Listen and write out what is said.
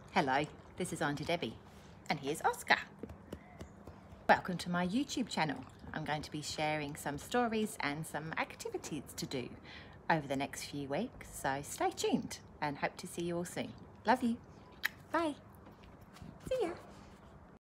Hello, this is Auntie Debbie, and here's Oscar. Welcome to my YouTube channel. I'm going to be sharing some stories and some activities to do over the next few weeks, so stay tuned and hope to see you all soon. Love you. Bye. See ya.